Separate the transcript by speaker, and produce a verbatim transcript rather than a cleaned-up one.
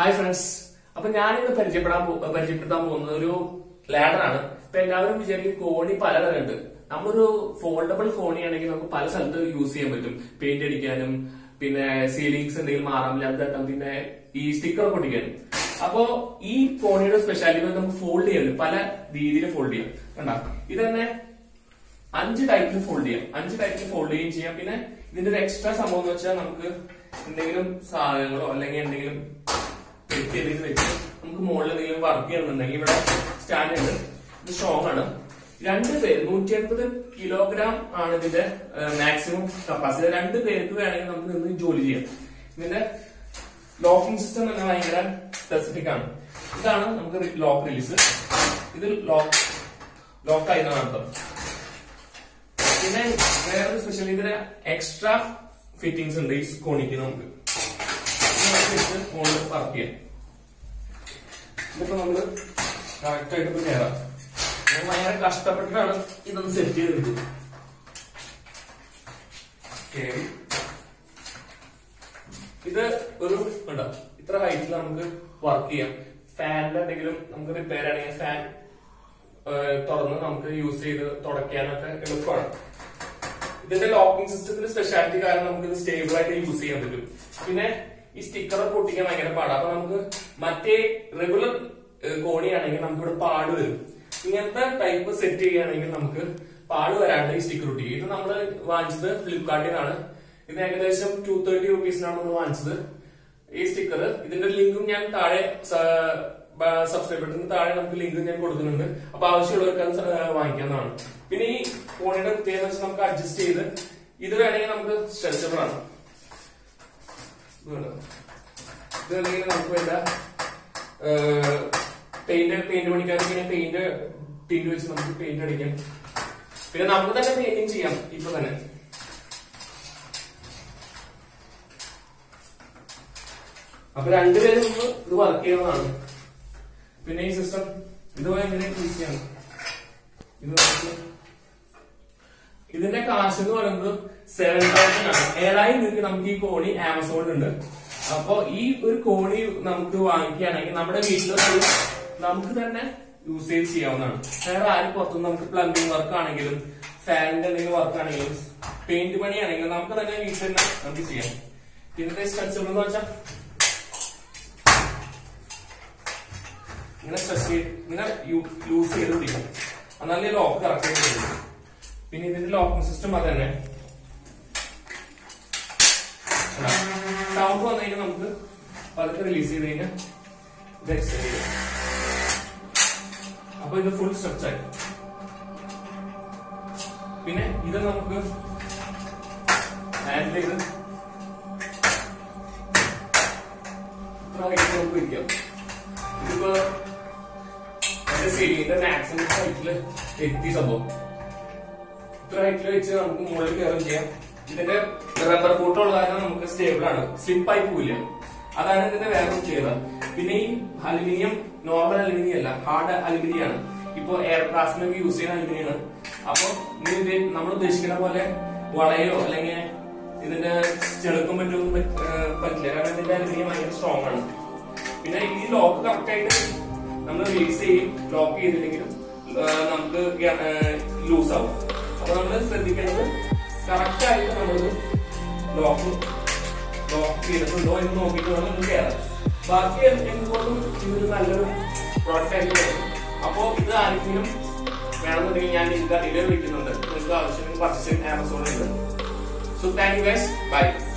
Speaker 1: Hi friends, അപ്പൊ ഞാനിന്ന് പരിചയപ്പെടാൻ പരിചയപ്പെടുത്താൻ പോകുന്നത് ഒരു ലാഡറാണ്. ഇപ്പൊ എല്ലാവരും വിചാരിക്കും കോണി പലതരം ഉണ്ട്. നമ്മളൊരു ഫോൾഡബിൾ കോണിയാണെങ്കിൽ നമുക്ക് പല സ്ഥലത്ത് യൂസ് ചെയ്യാൻ പറ്റും. പെയിന്റ് അടിക്കാനും, പിന്നെ സീലിംഗ്സ് എന്തെങ്കിലും മാറാം, ലെവൽ, പിന്നെ ഈ സ്റ്റിക്കർ പൊട്ടിക്കാനും. അപ്പോ ഈ കോണിയുടെ സ്പെഷ്യാലിറ്റി നമുക്ക് ഫോൾഡ് ചെയ്യാൻ പല രീതിയിൽ ഫോൾഡ് ചെയ്യാം. കണ്ടാ, ഇത് തന്നെ അഞ്ച് ടൈപ്പിൽ ഫോൾഡ് ചെയ്യാം. അഞ്ച് ടൈപ്പിൽ ഫോൾഡ് ചെയ്യുകയും ചെയ്യാം. പിന്നെ ഇതിന്റെ ഒരു എക്സ്ട്രാ സംഭവം എന്ന് വെച്ചാൽ നമുക്ക് എന്തെങ്കിലും സാധനങ്ങളോ അല്ലെങ്കിൽ എന്തെങ്കിലും വെച്ച് നമുക്ക് മുകളിൽ എന്തെങ്കിലും വർക്ക് ചെയ്യണമെന്നുണ്ടെങ്കിൽ ഇവിടെ സ്റ്റാൻഡ് ഉണ്ട്. ഇത് സ്ട്രോങ് ആണ്. രണ്ട് പേര് നൂറ്റി അൻപത് കിലോഗ്രാം ആണ് ഇതിന്റെ മാക്സിമം കപ്പാസിറ്റി. രണ്ട് പേർക്ക് വേണമെങ്കിൽ നമുക്ക് നിന്ന് ജോലി ചെയ്യാം. ഇതിന്റെ ലോക്കിംഗ് സിസ്റ്റം തന്നെ ഭയങ്കര സ്പെസിഫിക് ആണ്. ഇതാണ് നമുക്ക് ലോക്ക് റിലീസ്. ഇത് ലോക്ക് ലോക്കായി നടത്തും. പിന്നെ വേറൊരു സ്പെഷ്യൽ ഇതിന് എക്സ്ട്രാ ഫിറ്റിംഗ്സ് ഉണ്ട് ഈ കോണിക്ക്. നമുക്ക് മുകളിൽ വർക്ക് ചെയ്യാം. ഇതിപ്പോ നമ്മള് കറക്റ്റ് ആയിട്ട് ഇപ്പൊ കയറാം. ഭയങ്കര കഷ്ടപ്പെട്ടിട്ടാണ് ഇതൊന്ന് സെറ്റ് ചെയ്തെടുത്തത്. ഇത് ഒരു ഉണ്ടോ ഇത്ര ഹൈറ്റിൽ നമുക്ക് വർക്ക് ചെയ്യാം. ഫാനിന്റെ എന്തെങ്കിലും നമുക്ക് റിപ്പയർ ആണെങ്കിൽ ഫാൻ തുറന്ന് നമുക്ക് യൂസ് ചെയ്ത് തുടയ്ക്കാനൊക്കെ എളുപ്പമാണ്. ഇതിന്റെ ലോക്കിംഗ് സിസ്റ്റത്തിന്റെ സ്പെഷ്യാലിറ്റി കാരണം നമുക്ക് ഇത് സ്റ്റേബിൾ ആയിട്ട് യൂസ് ചെയ്യാൻ പറ്റും. പിന്നെ ഈ സ്റ്റിക്കർ പൊട്ടിക്കാൻ ഭയങ്കര പാടാണ്. അപ്പൊ നമുക്ക് മറ്റേ റെഗുലർ കോണിയാണെങ്കിൽ നമുക്ക് ഇവിടെ പാട് വരും. ഇങ്ങനത്തെ ടൈപ്പ് സെറ്റ് ചെയ്യുകയാണെങ്കിൽ നമുക്ക് പാട് വരാണ്ട് ഈ സ്റ്റിക്കർ ഒട്ടിക്കും. ഇത് നമ്മൾ വാങ്ങിച്ചത് ഫ്ലിപ്കാർട്ടിൽ നിന്നാണ്. ഇത് ഏകദേശം ടു തേർട്ടി റുപ്പീസിനാണ് നമ്മൾ വാങ്ങിച്ചത് ഈ സ്റ്റിക്കർ. ഇതിന്റെ ലിങ്കും ഞാൻ താഴെ സബ്സ്ക്രൈബറിന് താഴെ നമുക്ക് ലിങ്ക് ഞാൻ കൊടുക്കുന്നുണ്ട്. അപ്പൊ ആവശ്യമുള്ളവർക്ക് വാങ്ങിക്കാവുന്നതാണ്. പിന്നെ ഈ കോണിയുടെ പ്രത്യേകത വെച്ചാൽ നമുക്ക് അഡ്ജസ്റ്റ് ചെയ്ത് ഇത് വേണമെങ്കിൽ നമുക്ക് സ്ട്രെച്ചബിൾ ആണ്. ഇത് അല്ലെങ്കിൽ നമുക്ക് വേണ്ട പെയിന്റ് പെയിന്റ് പണിക്കാർക്ക് പിന്നെ പെയിന്റ് ടിന്റ് വെച്ച് നമുക്ക് പെയിന്റ് അടിക്കാം. പിന്നെ നമുക്ക് തന്നെ പെയിന്റിങ് ചെയ്യാം ഇപ്പൊ തന്നെ. അപ്പൊ രണ്ടുപേരും നമ്മൾ ഇത് വർക്ക് ചെയ്യുന്നതാണ്. പിന്നെ ഈ സിസ്റ്റം ഇത് ഭയങ്കര ഈസിയാണ്. ഇത് ഇതിന്റെ കാശ് എന്ന് പറയുന്നത് സെവൻ തൗസൻഡ് ആണ്. ഏഴായിരം രൂപയ്ക്ക് നമുക്ക് ഈ കോണി ആമസോണിലുണ്ട്. അപ്പൊ ഈ ഒരു കോണി നമുക്ക് വാങ്ങിക്കുകയാണെങ്കിൽ നമ്മുടെ വീട്ടിൽ നമുക്ക് തന്നെ യൂസ് ചെയ്ത് ചെയ്യാവുന്നതാണ്. വേറെ ആരും പുറത്തുനിന്ന് നമുക്ക് പ്ലംബിംഗ് വർക്ക് ആണെങ്കിലും ഫാനിന്റെ എന്തെങ്കിലും വർക്ക് ആണെങ്കിലും പെയിന്റ് പണിയാണെങ്കിലും നമുക്ക് തന്നെ വീട്ടിൽ തന്നെ നമുക്ക് ചെയ്യാം. ഇതിന്റെ സ്ട്രെച്ചബിൾ എന്ന് വെച്ചാൽ ഇങ്ങനെ സ്ട്രെച്ച് ചെയ്ത് ഇങ്ങനെ യൂസ് ചെയ്ത് പിടിക്കും. എന്നാലേ ലോക്ക് കറക്റ്റ് ആയിട്ട് വരും. പിന്നെ ഇതിന്റെ ലോക്കിംഗ് സിസ്റ്റം അത് തന്നെ. സൗണ്ട് വന്നു കഴിഞ്ഞാൽ നമുക്ക് പതുക്കെ റിലീസ് ചെയ്ത് കഴിഞ്ഞാൽ ഇത് എക്സ്റ്റെൻഡ് ചെയ്യും. അപ്പൊ ഇത് ഫുൾ സ്ട്രെച്ച് ആയി. പിന്നെ ഇത് നമുക്ക് ഹാൻഡിൽ ചെയ്ത് ഇത്ര ഹൈറ്റ് നമുക്ക് വയ്ക്കാം. ഇതിപ്പോ എന്റെ സീലിംഗിന്റെ മാക്സിമം ഹൈറ്റില് എത്തി സംഭവം. ഇത്ര ഹൈറ്റിൽ വെച്ച് നമുക്ക് മുകളിൽ കയറുകയും ചെയ്യാം. ഇതിന്റെ റബ്ബർ ബൂട്ടുള്ള കാരണം നമുക്ക് സ്റ്റേബിൾ ആണ്, സ്ലിപ്പ് ആയി പോവില്ല. അതാണ് ഇതിന്റെ വേറെ ചെയ്തത്. പിന്നെ ഈ അലുമിനിയം നോർമൽ അലുമിനിയം അല്ല, ഹാർഡ് അലുമിനിയം ആണ്. ഇപ്പൊ എയർക്രാഫ്റ്റിനൊക്കെ യൂസ് ചെയ്യുന്ന അലുമിനിയം ആണ്. അപ്പൊ ഇതിന്റെ നമ്മൾ ഉദ്ദേശിക്കുന്ന പോലെ വളയോ അല്ലെങ്കിൽ ഇതിന്റെ ചെളുക്കും പറ്റൊന്നും പറ്റില്ല. കാരണം ഇതിന്റെ അലുമിനിയം ഭയങ്കര സ്ട്രോങ് ആണ്. പിന്നെ ഈ ലോക്ക് കറക്റ്റ് ആയിട്ട് നമ്മൾ റിലീസ് ചെയ്യും. ലോക്ക് ചെയ്തില്ലെങ്കിലും നമുക്ക് ലൂസ് ആവും. അപ്പൊ നമ്മൾ ശ്രദ്ധിക്കേണ്ടത് കറക്റ്റ് ആയിട്ട് നമ്മളത് ലോക്ക് ലോക്ക് ചെയ്തിട്ടുണ്ടോ എന്ന് നോക്കിയിട്ട് വേണം നമുക്ക് കയറാം. ബാക്കി എന്തുകൊണ്ടും ഇതൊരു നല്ലൊരു പ്രോഡക്റ്റ് ആയിട്ട് വരും. അപ്പോ ഇത് ആരെങ്കിലും വേണമെന്നുണ്ടെങ്കിൽ ഞാൻ ലിങ്ക് അടിയിൽ വിളിക്കുന്നുണ്ട്. നിങ്ങൾക്ക് ആവശ്യമെങ്കിൽ പർച്ചേസ് ആമസോണിൽ. So thank you guys, by.